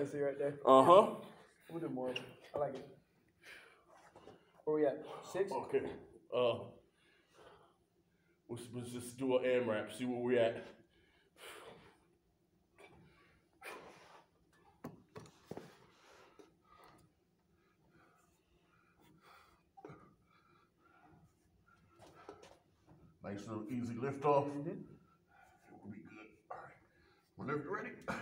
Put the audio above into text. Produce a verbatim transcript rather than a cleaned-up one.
consistency right there. Uh-huh. We'll do more. I like it. Where we at? Six? Okay. Uh, let's, let's just do an AMRAP, see where we at. Nice little easy lift off. Mm-hmm. It will be good. All right. Whenever you're ready.